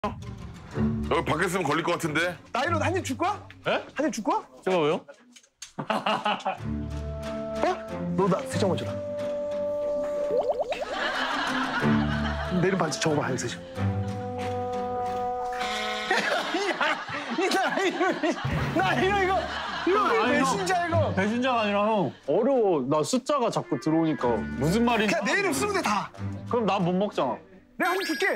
여기 밖에 있으면 걸릴 것 같은데? 나이로 한 입 줄 거야? 에? 한 입 줄 거야? 제가 왜요? 어? 너 나 세장 먼저 라 내 이름 반지 적어봐, 한 세장. 나이로 이거 배신자 이거. 배신자가 아니라 형 어려워. 나 숫자가 자꾸 들어오니까 무슨 말인지. 그냥 내 이름 쓰면 돼 다. 그럼 나 못 먹잖아. 내가 한 입 줄게.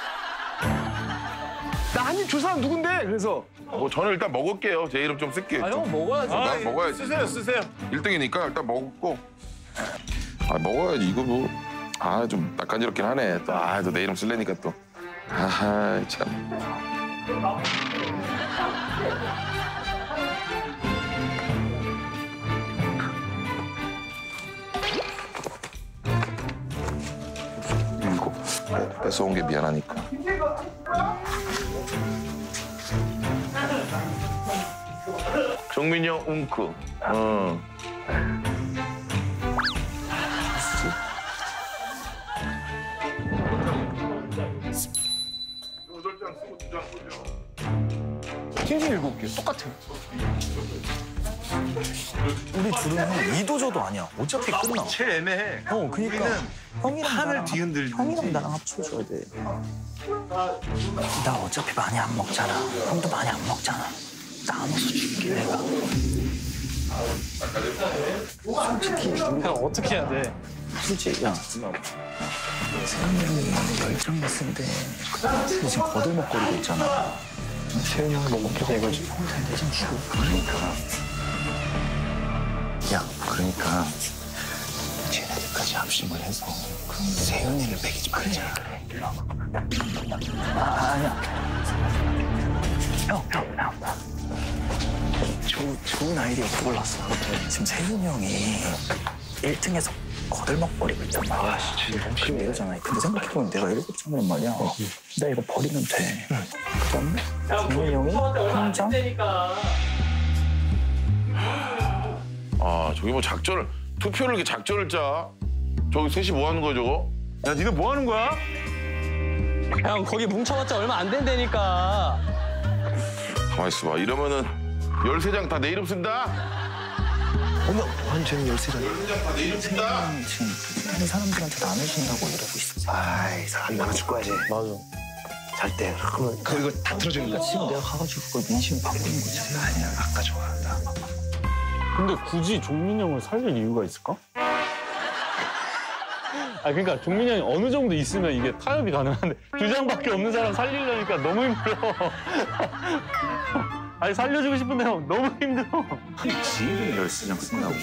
나 한 입 줄 사람 누군데? 그래서 뭐 저는 일단 먹을게요. 제 이름 좀 쓸게요. 형 먹어야지. 나 먹어야지. 쓰세요. 1등이니까 일단 먹고. 아 먹어야지. 이거 뭐. 아 좀 낯간지럽긴 하네. 또 내 이름 쓸래니까 또. 아하 참. 이거 뺏어온 게 미안하니까. 정민이 형 웅크. 킹킹 7개 똑같아. 우리 둘은 형 이도저도 아니야. 어차피 끝나. 제일 애매해. 그니까. 형이랑 판을 나랑 뒤흔들지. 형이랑 나랑 합쳐줘야 돼. 나 어차피 많이 안 먹잖아. 형도 많이 안 먹잖아. 나눠서 줄게 내가. 솔직히 형 어떻게 해야 돼? 솔직히 야. 세훈이 형이 열정 냈는데 지금 거들먹거리고 있잖아. 세훈이 형을 못 먹게 해가지고 형한테 내좀 주고. 그러니까 쟤네들까지 합심을 해서 세훈이를 먹이지 말자. 아니야. 형. 좋은 아이디어 떠올랐어. 지금 세훈이 형이 1등에서 거들먹거리고 있단 말이야. 지금 이러잖아. 근데 생각해보면 내가 7장이란 말이야. 나 이거 버리면 돼. 그다음에 정민이 형이 한 장? 아 저기 뭐 작전을 투표를 이렇게 작전을 짜. 저기 셋이 뭐 하는 거야 저거? 야, 니네 뭐 하는 거야? 형 거기 뭉쳐봤자 얼마 안 된다니까. 가만 있어봐. 이러면은 13장 다 내 이름 쓴다? 어머, 아니 쟤는 13장. 13장 다 내 이름 쓴다? 지금 세훈이 사람들한테 나눠준다고 이러고 있어. 아이, 사람 나눠줄 거야, 쟤. 맞아. 잘 때. 그러면 그거 다 틀어주는 거야. 지금 내가 가가지고 그걸 민심 바꾸는 거지. 아니야, 아까 좋아한다. 근데 굳이 종민이 형을 살릴 이유가 있을까? 그러니까 종민이 형이 어느 정도 있으면 이게 타협이 가능한데 2장밖에 없는 사람 살리려니까 너무 힘들어. 아니 살려주고 싶은데 형 너무 힘들어. 지금 13장 쓴다고.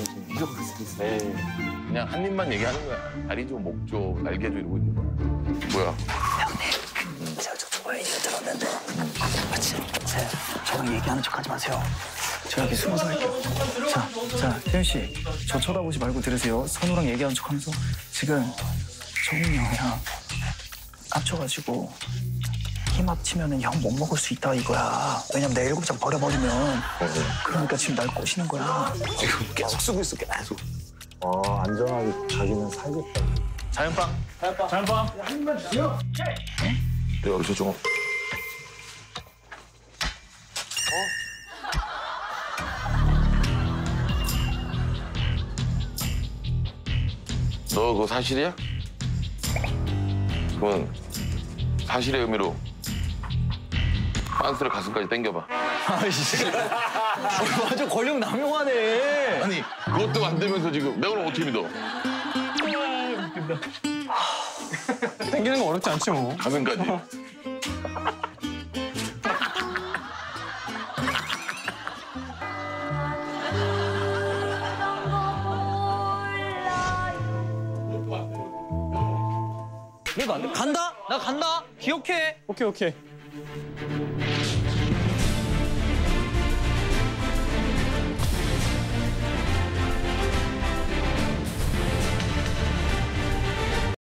그냥 한 입만 얘기하는 거야. 다리 줘, 목 줘, 날개 줘 이러고 있는 거야. 뭐야? 제가 저 좋아해 얘기 들었는데 저랑 얘기하는 척 하지 마세요. 저 여기 숨어서 할게요. 자, 태윤 씨, 저 쳐다보지 말고 들으세요. 선우랑 얘기하는 척 하면서 지금 정민이 형이랑 합쳐가지고 힘 합치면은 형 못 먹을 수 있다 이거야. 왜냐면 내 7장 버려버리면 그러니까 지금 날 꼬시는 거야. 지금 계속 쓰고 있어, 계속. 안전하게 자기는 살겠다. 자연빵. 네, 여기서 좀. 너 그거 사실이야? 그건 사실의 의미로 빤스를 가슴까지 당겨봐. 완전 권력 남용하네. 아니 그것도 안 되면서 지금 내가 오늘 어떻게 믿어? 당기는 거 어렵지 않지 뭐. 가슴까지. 그래도 안 돼. 간다. 나 간다. 기억해. 오케이.